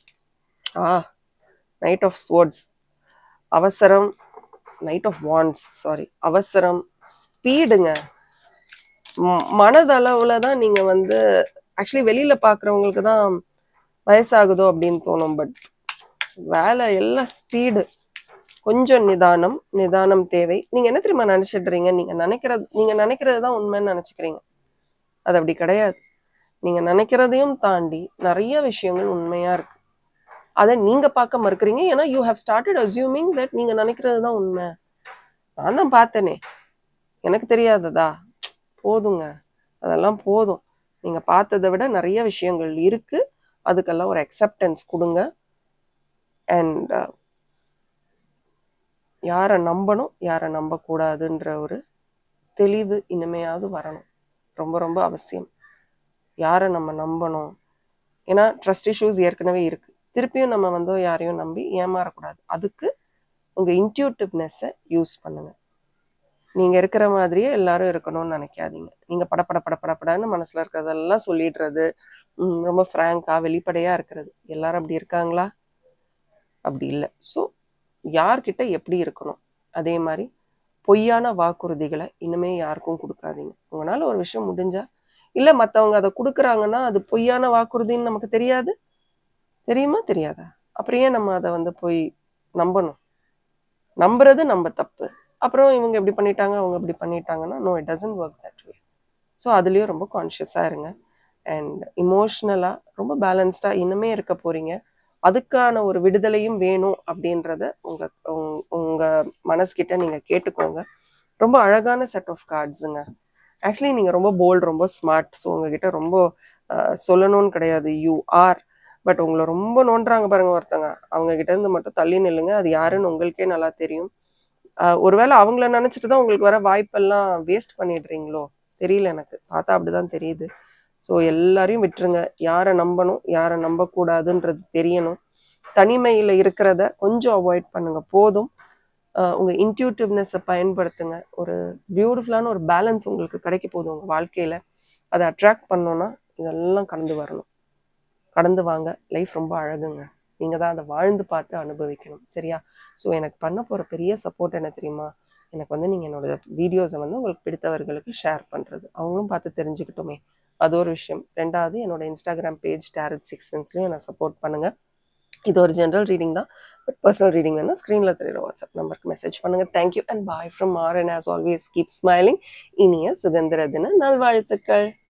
Knight of swords, அவசரம், நைட் ஆஃப் வாண்ட்ஸ், சாரி, அவசரம், ஸ்பீடுங்க. மனதளவுல தான் நீங்க வந்து ஆக்சுவலி வெளியில பாக்குறவங்களுக்கு தான் வயசாகுதோ அப்படின்னு தோணும். பட் வேலை எல்லாம் ஸ்பீடு. கொஞ்சம் நிதானம் தேவை. நீங்க என்ன தெரியுமா நினைச்சிடுறீங்க? நீங்க நினைக்கிறது தான் உண்மைன்னு நினைச்சுக்கிறீங்க. அது அப்படி கிடையாது. நீங்க நினைக்கிறதையும் தாண்டி நிறைய விஷயங்கள் உண்மையா இருக்கு. அதை நீங்க பார்க்க மறுக்கிறீங்க. ஏன்னா you have started assuming that நீங்க நினைக்கிறது தான் உண்மை. நான் தான் பார்த்தேனே, எனக்கு தெரியாததா? போதுங்க, அதெல்லாம் போதும். நீங்க பார்த்ததை விட நிறைய விஷயங்கள் இருக்கு. அதுக்கெல்லாம் ஒரு அக்செப்டன்ஸ் கொடுங்க. அண்ட் யாரை நம்பணும், யாரை நம்பக்கூடாதுன்ற ஒரு தெளிவு இனிமையாவது வரணும். ரொம்ப ரொம்ப அவசியம். யாரை நம்ம நம்பணும்? ஏன்னா ட்ரஸ்ட் இஷ்யூஸ் ஏற்கனவே இருக்கு. திருப்பியும் நம்ம யாரையும் நம்பி ஏமாறக்கூடாது. அதுக்கு உங்க இன்ட்யூட்டிவ்னஸை யூஸ் பண்ணுங்க. நீங்க இருக்கிற மாதிரியே எல்லாரும் இருக்கணும்னு நினைக்காதீங்க. நீங்க படப்படன்னு மனசுல இருக்கிறதெல்லாம் சொல்லிடுறது, ரொம்ப ஃப்ராங்கா வெளிப்படையா இருக்கிறது. எல்லாரும் அப்படி இருக்காங்களா? அப்படி இல்லை. ஸோ யார்கிட்ட எப்படி இருக்கணும்? அதே மாதிரி பொய்யான வாக்குறுதிகளை இனிமே யாருக்கும் கொடுக்காதீங்க. உங்களால ஒரு விஷயம் முடிஞ்சா, இல்ல மத்தவங்க அதை கொடுக்குறாங்கன்னா அது பொய்யான வாக்குறுதின்னு நமக்கு தெரியாது, தெரியுமா தெரியாதா? அப்புறம் ஏன் நம்ம அதை போய் நம்பணும்? நம்புறது நம்ம தப்பு. அப்புறம் இவங்க எப்படி பண்ணிட்டாங்க, அவங்க எப்படி பண்ணிட்டாங்கன்னா, no, it doesn't work that way. So அதுலேயும் ரொம்ப கான்ஷியஸாக இருங்க. அண்ட் இமோஷ்னலாக ரொம்ப பேலன்ஸ்டாக இனிமே இருக்க போறீங்க. அதுக்கான ஒரு விடுதலையும் வேணும் அப்படின்றத உங்க மனசுகிட்ட நீங்க கேட்டுக்கோங்க. ரொம்ப அழகான செட் ஆஃப் கார்ட்ஸுங்க. ஆக்சுவலி நீங்க ரொம்ப போல்ட், ரொம்ப ஸ்மார்ட். ஸோ உங்ககிட்ட ரொம்ப சொல்லணும்னு கிடையாது, யூ ஆர். பட் உங்களை ரொம்ப நோண்டுறாங்க பாருங்க ஒருத்தங்க, அவங்க கிட்ட இருந்து மட்டும் தள்ளி நில்லுங்க. அது யாருன்னு உங்களுக்கே நல்லா தெரியும். ஒருவேளை அவங்கள நினைச்சிட்டு தான் உங்களுக்கு வர வாய்ப்பெல்லாம் வேஸ்ட் பண்ணிடுறீங்களோ தெரியல, எனக்கு பார்த்தா அப்படிதான் தெரியுது. ஸோ எல்லாரையும் விட்டுருங்க. யாரை நம்பணும், யாரை நம்பக்கூடாதுன்றது தெரியணும். தனிமையில் இருக்கிறத கொஞ்சம் அவாய்ட் பண்ணுங்க, போதும். உங்க இன்ட்யூட்டிவ்னஸை பயன்படுத்துங்க. ஒரு பியூட்டிஃபுல்லான ஒரு பேலன்ஸ் உங்களுக்கு கிடைக்க போதும் உங்க வாழ்க்கையில. அதை அட்ராக்ட் பண்ணோன்னா இதெல்லாம் கடந்து வரணும். கடந்து வாங்க. லைஃப் ரொம்ப அழகுங்க. நீங்கள் தான் அதை வாழ்ந்து பார்த்து அனுபவிக்கணும், சரியா? ஸோ எனக்கு பண்ண போகிற பெரிய சப்போர்ட் என்ன தெரியுமா? எனக்கு நீங்கள் என்னோட வீடியோஸை உங்களுக்கு பிடித்தவர்களுக்கு ஷேர் பண்ணுறது, அவங்களும் பார்த்து தெரிஞ்சுக்கிட்டோமே, அது ஒரு விஷயம். ரெண்டாவது, என்னோட இன்ஸ்டாகிராம் பேஜ் டாரட் சிக்ஸ் சென்ஸ்லையும் என்னை சப்போர்ட் பண்ணுங்கள். இது ஒரு ஜென்ரல் ரீடிங் தான். பட் பர்சனல் ரீடிங் வேணால் ஸ்க்ரீனில் தெரியுற வாட்ஸ்அப் நம்பருக்கு மெசேஜ் பண்ணுங்கள். தேங்க்யூ அண்ட் பாய் ஃப்ரம் ஆர். And as always keep smiling. இனிய சுதந்திர தின நல்வாழ்த்துக்கள்.